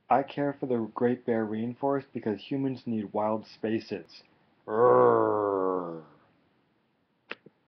I care for the Great Bear Rainforest because humans need wild spaces. Grrrr.